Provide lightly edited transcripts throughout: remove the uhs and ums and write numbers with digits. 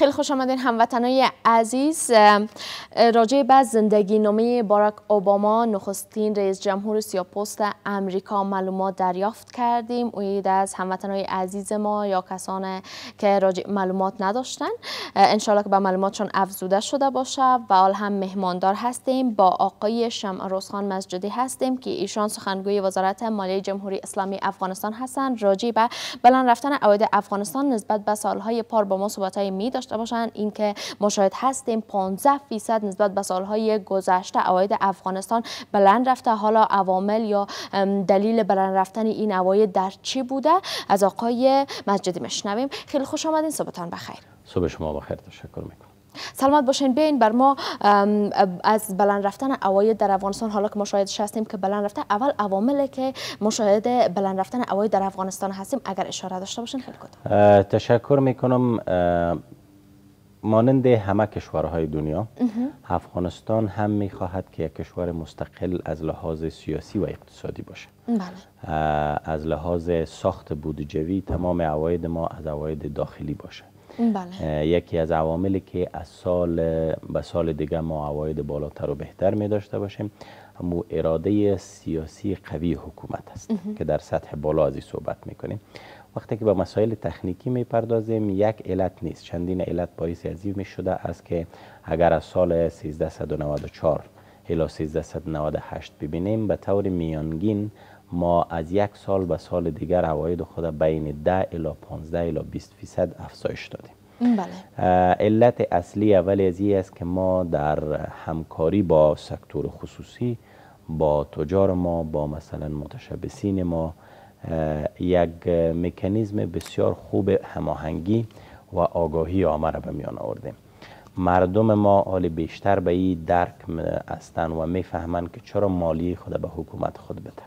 خیلی خوش آمدین هموطنای عزیز. راجع به زندگی نامه باراک اوباما نخستین رئیس جمهور سیاه‌پوست امریکا معلومات دریافت کردیم. امید از هموطنای عزیز ما یا کسانی که راجع معلومات نداشتن انشالله که به معلوماتشون افزوده شده باشه. و حال هم مهماندار هستیم با آقای شمع روزخان مسجدی هستیم که ایشان سخنگوی وزارت مالیه جمهوری اسلامی افغانستان هستند. راجع به بلند رفتن عواید افغانستان نسبت به سالهای پار با ما صحبت‌های می داشته باشند. این که مشاهد هستیم 15% نسبت به سالهای گذشته عواید افغانستان بلند رفته. حالا عوامل یا دلیل بلند رفتن این عواید در چی بوده؟ از آقای مسجدی میشنویم. خیلی خوش آمدین، صبحتان بخیر. صبح شما بخیر، تشکر میکنم. سلامت باشین. بیاین بر ما از بلند رفتن عواید در افغانستان، حالا که مشاهدش هستیم که بلند رفته، اول عواملی که مشاهده بلند رفتن عواید در افغانستان هستیم اگر اشاره داشته باشین خیلی کدام. تشکر میکنم. مانند همه کشورهای دنیا افغانستان هم میخواهد که یک کشور مستقل از لحاظ سیاسی و اقتصادی باشه. بله. از لحاظ ساخت بودجوی تمام عواید ما از عواید داخلی باشه. بله. یکی از عواملی که از سال به سال دیگه ما عواید بالاتر و بهتر می داشته باشیم همون اراده سیاسی قوی حکومت است که در سطح بالا از این صحبت میکنیم. وقتی که به مسائل تکنیکی میپردازیم یک علت نیست، چندین علت باعث از این شده است که اگر از سال 1394 الی 1398 ببینیم به طور میانگین ما از یک سال به سال دیگر عواید خود بین 10 الی 15 الی 20% افزایش دادیم. بله. علت اصلی اولی از این است که ما در همکاری با سکتور خصوصی، با تجار ما، با مثلا متشبثین ما یک مکانیزم بسیار خوب هماهنگی و آگاهی عامه را به میان آوردیم. مردم ما حال بیشتر به این درک هستند و میفهمند که چرا مالی خود به حکومت خود بده.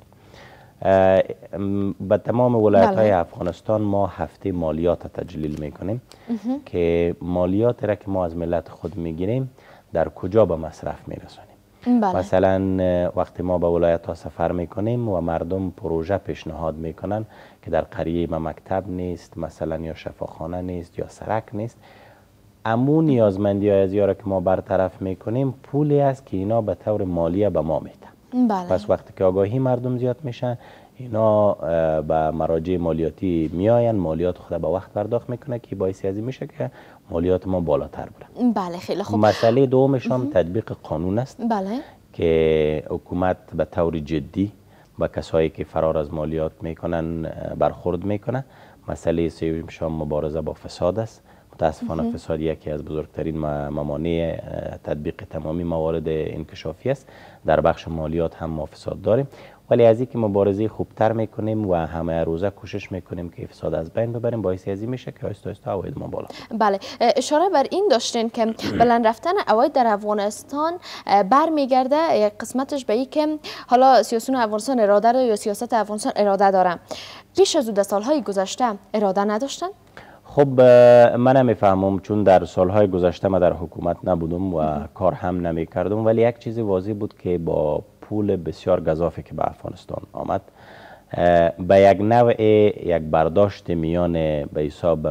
به تمام ولایت‌های افغانستان ما هفته مالیات تجلیل میکنیم که مالیات را که ما از ملت خود میگیریم در کجا به مصرف میرسانیم. مثلا وقتی ما به ولایت ها سفر میکنیم و مردم پروژه پیشنهاد میکنن که در قریه ما مکتب نیست مثلا یا شفاخانه نیست یا سرک نیست، امون نیازمندی های از یارا که ما برطرف میکنیم پولی است که اینا به طور مالیه به ما میدن. پس وقتی که آگاهی مردم زیاد میشن اینا به مراجع مالیاتی میاین، مالیات خود به وقت پرداخت میکنه که باعث از این میشه که مالیات ما بالاتر بره. بله خیلی خوب. مسئله دومش هم تطبیق قانون است. بله. که حکومت به طور جدی با کسایی که فرار از مالیات میکنن برخورد میکنه. مسئله سومش هم مبارزه با فساد است. متاسفانه فساد یکی از بزرگترین موانع تطبیق تمامی موارد انکشافی است. در بخش مالیات هم ما فساد داریم، ولی از اینکه مبارزه خوبتر میکنیم و همه روزه کوشش میکنیم که فساد از بین ببریم باعث از این میشه که آهسته آهسته عواید ما بالا. بله. اشاره بر این داشتین که بلند رفتن عواید در افغانستان برمیگرده یک قسمتش به این که حالا سیاسیون افغانستان اراده داره یا سیاست افغانستان اراده داره. پیش از او سالهای گذشته اراده نداشتن؟ خب من نمیفهمم چون در سالهای گذشته ما در حکومت نبودم و کار هم نمی کردم، ولی یک چیزی واضح بود که با پول بسیار گزافی که به افغانستان آمد به یک نوع یک برداشت میان به حساب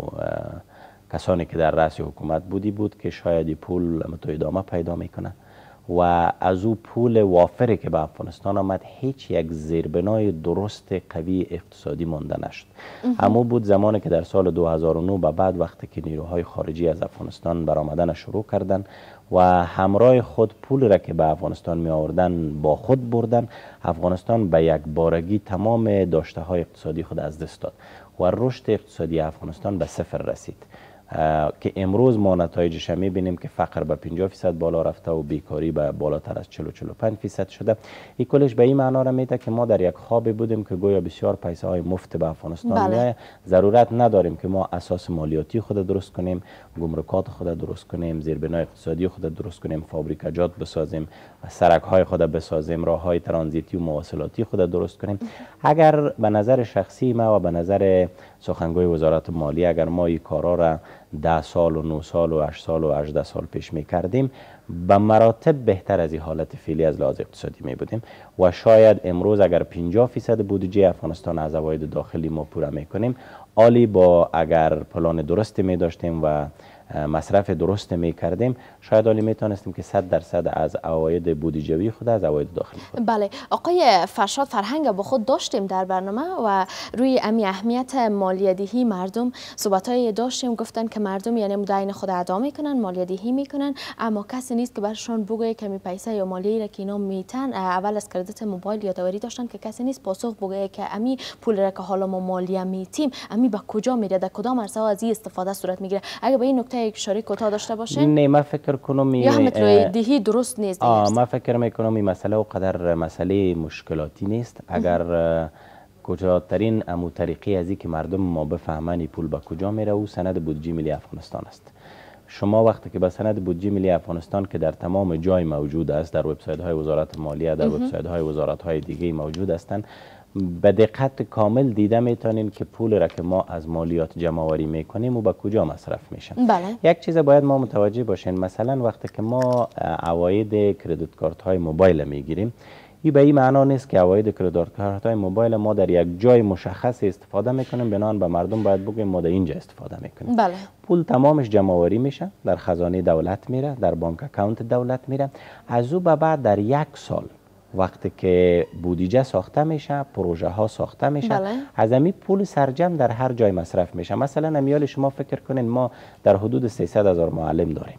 کسانی که در رأس حکومت بود که شاید پول ادامه پیدا میکنه و از او پول وافری که به افغانستان آمد هیچ یک زیربنای درست قوی اقتصادی مانده نشد. اما بود زمانی که در سال 2009 به بعد وقتی که نیروهای خارجی از افغانستان برآمدن شروع کردند و همراه خود پول را که به افغانستان می آوردن با خود بردن، افغانستان به یک بارگی تمام داشته های اقتصادی خود از دست داد و رشد اقتصادی افغانستان به صفر رسید که امروز ما نتایجش می بینیم که فقر به 50% بالا رفته و بیکاری به بالاتر از 40-45% شده. این کلش به این معنا را میده که ما در یک خوابی بودیم که گویا بسیار پیسه های مفت به افغانستان میاد. ضرورت نداریم که ما اساس مالیاتی خود درست کنیم، گمرکات خود درست کنیم، زیربنای اقتصادی خود درست کنیم، فابریکاجات بسازیم، سرک های خود بسازیم، راه های ترانزیتی و مواصلاتی خود درست کنیم. اگر به نظر شخصی ما و به نظر سخنگوی وزارت مالیه اگر ما این کارا را 10 سال و 9 سال و 8 سال و 18 سال پیش می کردیم به مراتب بهتر از این حالت فعلی از لحاظ اقتصادی می بودیم و شاید امروز اگر 50% بودجه افغانستان از عواید داخلی ما پوره می کنیم عالی با اگر پلان درستی می داشتیم و مصرف درست می کردیم، شاید حالی می توانستیم که 100% از عواید بودجوی خود از عواید داخلی خود. بله آقای فرشاد، فرهنگ با خود داشتیم در برنامه و روی اهمیت مالیه دهی مردم صحبت‌های داشتیم. گفتن که مردم یعنی مدین خود ادا میکنن، مالیه دهی میکنن، اما کسی نیست که برشان بگه که می پیسه یا مالیه را که اینا میتن اول از کردیت موبایل یادآوری داشتن که کسی نیست پاسخ بگه که امی پول را که حالا ما مالیه میتیم امی به کجا میره، در کدام عرصه از این استفاده صورت میگیره. اگر به این نکته یک اشاره کوتاه داشته باشین. نه من فکر کنم یا هم دهی درست نیست. من فکر میکنم این مسئله و قدر مسئله مشکلاتی نیست. اگر کجاترین امو طریقی از این که مردم ما بفهمن پول به کجا میره و سند بودجه ملی افغانستان است. شما وقتی که به سند بودجه ملی افغانستان که در تمام جای موجود است، در وبسایت های وزارت مالیه، در وبسایت های وزارت های دیگه موجود هستند، به دقت کامل دیده میتونین که پول را که ما از مالیات جمع آوری میکنیم و به کجا مصرف میشن. بله. یک چیز باید ما متوجه باشین، مثلا وقتی که ما عواید کردیت کارت های موبایل میگیریم، این به این معنا نیست که عواید کردیت کارت های موبایل ما در یک جای مشخص استفاده میکنیم بنابراین به مردم باید بگیم ما در اینجا استفاده میکنیم. بله. پول تمامش جمع آوری میشه، در خزانه دولت میره، در بانک اکانت دولت میره. از او به بعد در یک سال وقتی که بودجه ساخته میشه، پروژه ها ساخته میشه، بله. از امی پول سرجم در هر جای مصرف میشه. مثلا امیال شما فکر کنین ما در حدود 300,000 معلم داریم.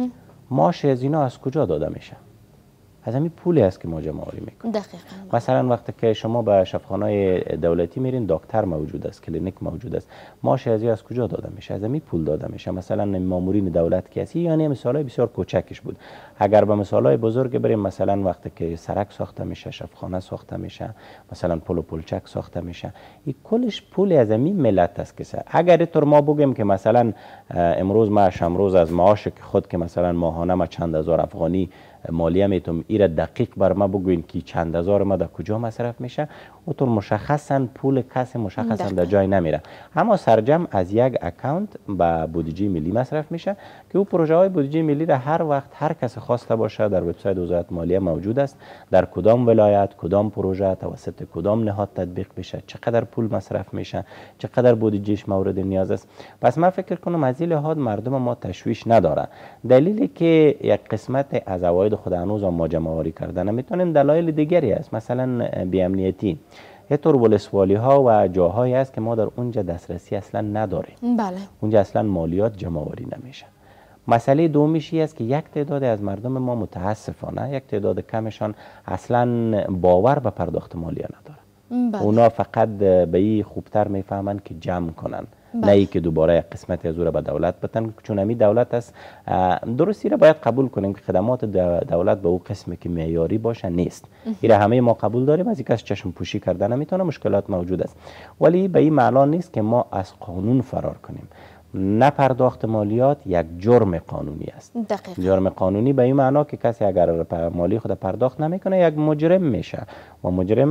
معاش از اینا از کجا داده میشه؟ از همین پولی است که ما جمع آوری میکنیم. دقیقاً. مثلا وقتی که شما به شفاخانه دولتی میرین، دکتر موجود است، کلینیک موجود است، معاش از کجا داده میشه؟ از همین پول داده میشه. مثلا مامورین دولت که هستی، یعنی مثالای بسیار کوچکش بود. اگر به مثالای بزرگ بریم، مثلا وقتی که سرک ساخته میشه، شفاخانه ساخته میشه، مثلا پل و پلچک ساخته میشه، این کلش پول از همین ملت است که اگر اینطور ما بگیم که مثلا امروز ما شمروز از معاش که خود که مثلا ماهانه ما چند هزار افغانی مالیه میتونم ایره دقیق بر ما بگوین که چند هزار ما در کجا مصرف میشه، اونطور مشخصا پول کسی مشخصا در جای نمیره، اما سرجم از یک اکانت به بودجه ملی مصرف میشه که او پروژه های بودجه ملی را هر وقت هر کس خواسته باشه در وبسایت وزارت مالیه موجود است، در کدام ولایت کدام پروژه توسط کدام نهاد تطبیق بشه، چقدر پول مصرف میشه، چقدر بودجهش مورد نیاز است. پس من فکر کنم از این لحاظ مردم ما تشویش نداره. دلیلی که یک قسمت از عواید خود هنوز ما جمع آوری کردن نمیتونیم، دلایل دیگری است، مثلا بی‌امنیتی. اینطور ولسوالی ها و جاهایی است که ما در اونجا دسترسی اصلا نداریم. بله. اونجا اصلا مالیات جمع آوری نمیشه. مسئله دومیش است که یک تعداد از مردم ما متاسفانه، یک تعداد کمشان اصلا باور به پرداخت مالیه نداره. بله. اونا فقط به این خوبتر میفهمند که جمع کنن. نه ای که دوباره یک قسمت از او را به دولت بتن، چون امی دولت است. درستی را باید قبول کنیم که خدمات دولت به او قسمی که معیاری باشه نیست. این همه ما قبول داریم، از یک کس چشم پوشی کردن نمیتونه، مشکلات موجود است، ولی به این معنا نیست که ما از قانون فرار کنیم. نه پرداخت مالیات یک جرم قانونی است. دقیقا. جرم قانونی به این معنا که کسی اگر مالی خود پرداخت نمیکنه یک مجرم میشه و مجرم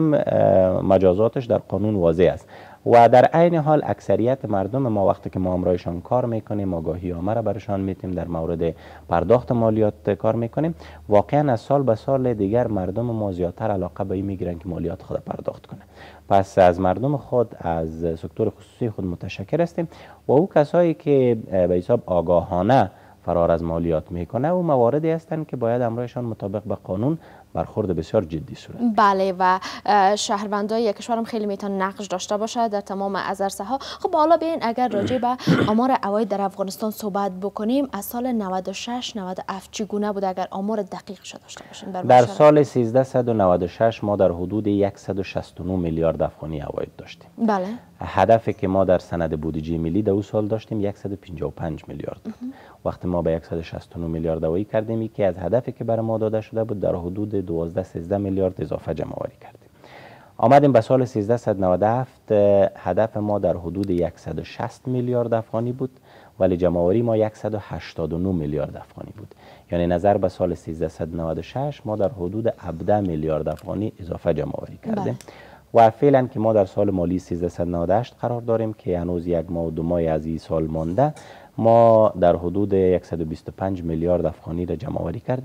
مجازاتش در قانون واضح است. و در عین حال اکثریت مردم ما وقتی که ما همراهشان کار میکنیم، آگاهی‌نامه را برشان میتیم در مورد پرداخت مالیات کار میکنیم، واقعا از سال به سال دیگر مردم ما زیادتر علاقه به این میگیرن که مالیات خود پرداخت کنه. پس از مردم خود، از سکتور خصوصی خود متشکر هستیم و او کسایی که به حساب آگاهانه فرار از مالیات میکنه و مواردی هستند که باید همراهشان مطابق به قانون برخورد بسیار جدی صورت. بله، و شهروندای کشورم خیلی میتون نقش داشته باشه در تمام از عرصه ها. خب حالا بیاین اگر راجع به آمار عواید در افغانستان صحبت بکنیم، از سال 96 97 چگونه بود اگر آمار دقیق شده داشته باشین؟ در سال 1396 ما در حدود 169 میلیارد افغانی عواید داشتیم. بله. هدفی که ما در سند بودجه ملی در اون سال داشتیم 155 میلیارد بود. وقتی ما به 169 میلیارد عواید کردیم که از هدفی که برای ما داده شده بود در حدود 12-13 میلیارد اضافه جمع آوری کردیم. آمدیم به سال 1397 هدف ما در حدود 160 میلیارد افغانی بود ولی جمع آوری ما 189 میلیارد افغانی بود. یعنی نظر به سال 1396 ما در حدود 17 میلیارد افغانی اضافه جمع آوری کردیم. و فعلا که ما در سال مالی 1398 قرار داریم که هنوز یک ماه و 2 ماه از این سال مانده، ما در حدود 125 میلیارد افغانی را جمع آوری کردیم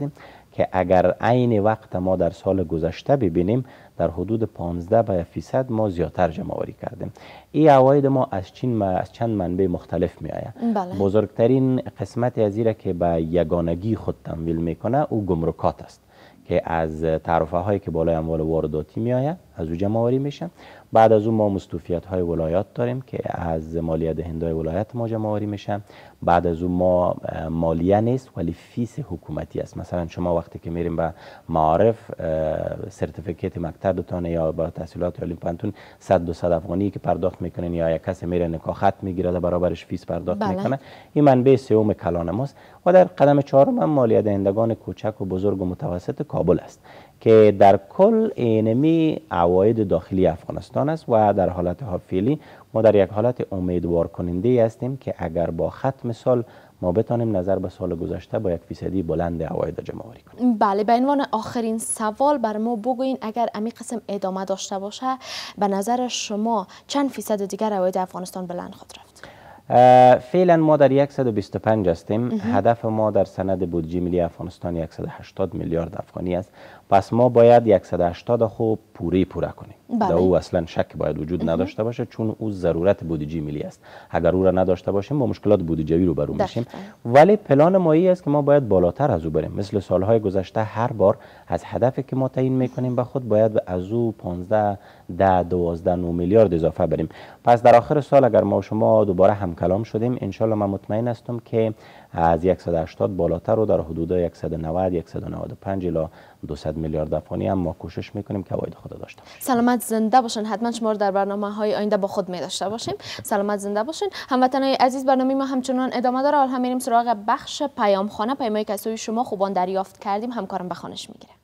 که اگر عین وقت ما در سال گذشته ببینیم در حدود 15% ما زیادتر جمع آوری کردیم. این عواید ما از چند منبع مختلف می آید. بله. بزرگترین قسمت از این که به یگانگی خود تمویل میکنه او گمرکات است که از تعرفه هایی که بالای اموال وارداتی می آید از او جمع آوری میشه. بعد از اون ما مستوفیت های ولایات داریم که از مالیه دهنده ولایت ما جمع آوری میشه. بعد از اون ما مالیه نیست ولی فیس حکومتی است. مثلا شما وقتی که میریم به معارف سرتیفیکیت مکتبتون یا با تحصیلات عالی پانتون 100-200 افغانی که پرداخت میکنین یا یک کسی میره نکاح خط میگیره در برابرش فیس پرداخت میکنه. این منبع سوم کلان ماست. و در قدم چهارم هم مالیه دهندگان کوچک و بزرگ و متوسط کابل است که در کل اینمی عواید داخلی افغانستان است و در حالت فعلی ما در یک حالت امیدوار کننده هستیم که اگر با ختم سال ما بتانیم نظر به سال گذشته با 1% بلند عواید جمع آوری کنیم. بله، به عنوان آخرین سوال بر ما بگوین اگر امی قسم ادامه داشته باشه به نظر شما چند فیصد دیگر عواید افغانستان بلند خود رفت؟ فعلا ما در 125 هستیم. هدف ما در سند بودجه ملی افغانستان 180 میلیارد افغانی است. پس ما باید 180 خوب پوره کنیم. در او اصلا شک باید وجود نداشته باشه چون او ضرورت بودجه ملی است. اگر او را نداشته باشیم با مشکلات بودجوی روبرو میشیم. ولی پلان ما این است که ما باید بالاتر از او بریم. مثل سالهای گذشته هر بار از هدفی که ما تعیین میکنیم به خود باید از او 15 12 میلیارد اضافه بریم. پس در آخر سال اگر ما و شما دوباره هم کلام شدیم ان شاء الله من مطمئن هستم که از 180 بالاتر و در حدود 190 195 الی 200 میلیارد افغانی هم ما کوشش میکنیم که عواید خود داشته باشیم. سلامت زنده باشین. حتما شما در برنامه‌های آینده با خود می داشته باشیم. سلامت زنده باشین. هموطنان عزیز، برنامه ما همچنان ادامه داره. حالا هم میریم سراغ بخش پیام خانه. پیامایی که از سوی شما خوبان دریافت کردیم همکارم به خوانش میگیره.